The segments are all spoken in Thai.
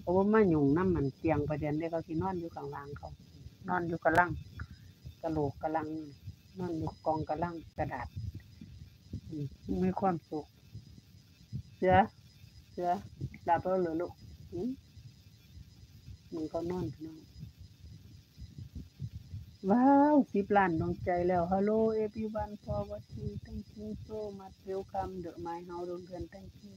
เขาบ่มายุ่งนำมันเตียงประเด็นเด้เขาสินอนอยู่ข้างล่างเขานอนอยู่กะลังกะโหลกกะลังนอนอยู่กองกะลังกระดาษมีความสุขเสือหลับแล้วเหรอลูกมันก็นอนพี่น้องว้าว10 ล้านดวงใจแล้ว Hello everyone for watching thank you so much welcome the my house โรงเรียน thank you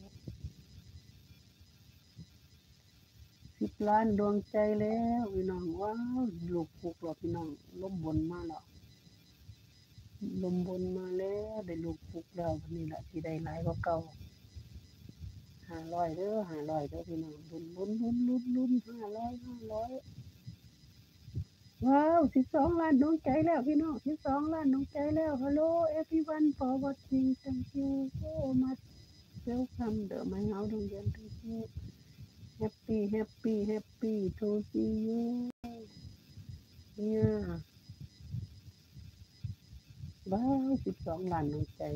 10 ล้านดวงใจแล้วพี่น้องว้าวลูกปลุกหรอพี่น้องลมบนมาแล้วลมบนมาแล้วได้ลูกปลุกแล้ววันนี้แหละสิได้หลายกว่าเก่า500เด้อพี่น้องลุ้น500ว้าว12 ล้านดวงใจแล้วพี่น้อง12 ล้านดวงใจแล้ว Hello everyone for watching thank you so much welcome the my house โรงเรียน thank you happy to see you เนี่ยว้าว12 ล้านดวงใจ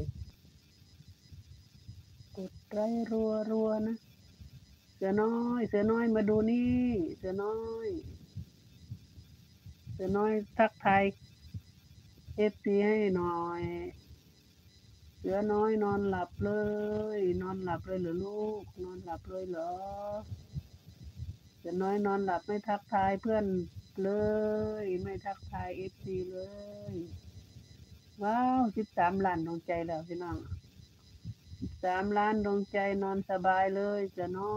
กดไลค์รัวๆนะเสือน้อยมาดูนี่เสือน้อยทักทาย FC ให้หน่อยเสือน้อยนอนหลับเลยเหรอลูกนอนหลับเลยเหรอเสือน้อยนอนหลับไม่ทักทายเพื่อนเลยไม่ทักทาย FC เลยว้าว13 ล้านดวงใจแล้วพี่น้อง13 ล้านดวงใจนอนสบายเลยเสือน้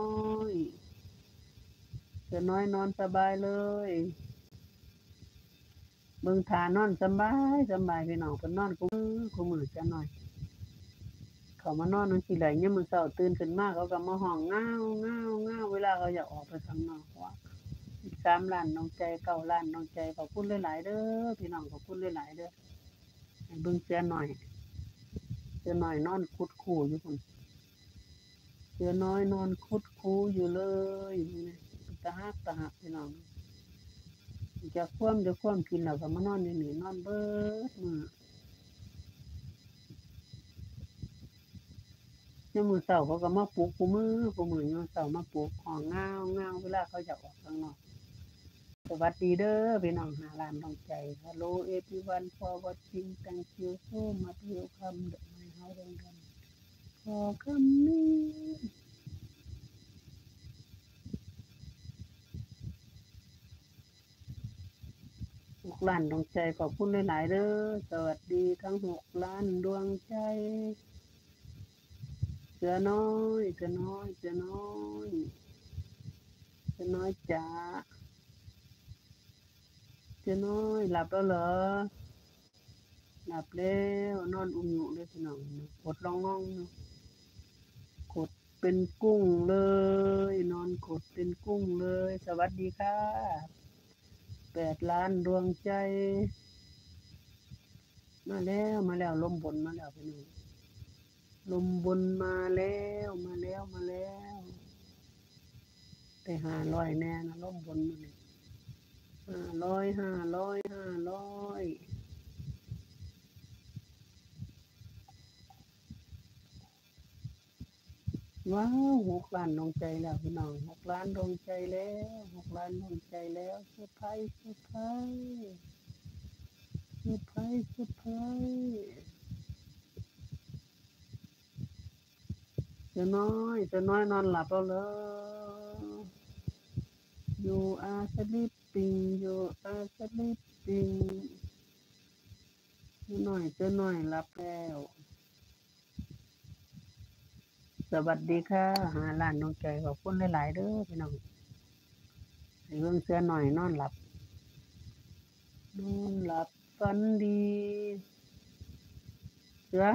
อยนอนสบายเลยเบิ่งท่านอนสบายพี่น้องเพิ่นนอนคุมื้อจักหน่อยเขามานอนจังซี่แหละยามมื้อเช้าตื่นขึ้นมาเขาก็มาร้องง่าวเวลาเขาอยากออกไปข้างนอกว่า13 ล้านดวงใจ9 ล้านดวงใจขอบคุณหลายๆเด้อพี่น้องขอบคุณหลายๆเด้อให้เบิ่งเสือน้อยนอนคุดคู้อยู่พุ่นเสือน้อยนอนคุดคู้อยู่เลยตะฮักพี่น้องจะคว่ำกินแล้วก็มานอนอยู่นี่นอนเบิดมื้อยามมื้อเช้าเขาก็มาปลุกคุมื้อยามเช้ามาปลุกห้องง่าวเวลาเขาอยากออกข้างนอกสวัสดีเด้อพี่น้อง5 ล้านดวงใจ Hello everyone for watching thank you so much welcome to my house โรงเรียน for coming 6 ล้านดวงใจขอบคุณหลายๆเด้อสวัสดีทั้ง6 ล้านดวงใจเสือน้อยจ๋าเสือน้อยจ๋าเสือน้อยหลับแล้วเหรอหลับแล้วนอนอุ้งอยู่เลยพี่น้องกดร้องง่องกดเป็นกุ้งเลยนอนกดเป็นกุ้งเลยสวัสดีค่ะ8 ล้านดวงใจมาแล้วลมบนมาแล้วพี่น้องลมบนมาแล้วได้500แน่นะลมบนมานี่500ว้าว6 ล้านดวงใจแล้วพี่น้อง6 ล้านดวงใจแล้ว6 ล้านดวงใจแล้วเซอร์ไพรส์เสือน้อยนอนหลับแล้วเหรอ You are sleepingเสือน้อยหลับแล้วสวัสดีค่ะ5 ล้านดวงใจขอบคุณหลายๆเด้อพี่น้องให้เบิ่งเสือน้อยนอนหลับฝันดีเสือ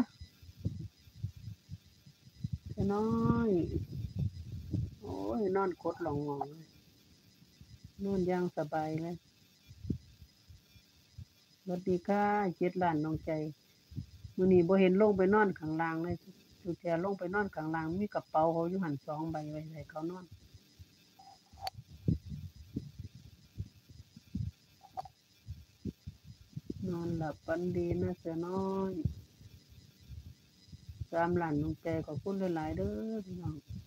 น้อยโอ้ยนอนกดหลงงองเลยนอนอย่างสบายเลยสวัสดีค่ะ7 ล้านดวงใจมื้อนี้บ่เห็นลงไปนอนข้างล่างเลยสุเที่ยลงไปนอนข้างล่างมีกระเป๋าเขาอยู่หั่น2ใบไว้ให้เขานอนหลับฝันดีนะเสือน้อย3 ล้านดวงใจขอบคุณหลายๆเด้อพี่น้อง